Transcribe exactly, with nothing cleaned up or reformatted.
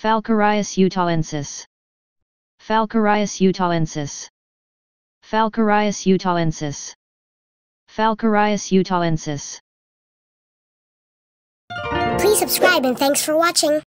Falcarius utahensis. Falcarius utahensis. Falcarius utahensis. Falcarius utahensis. Please subscribe and thanks for watching.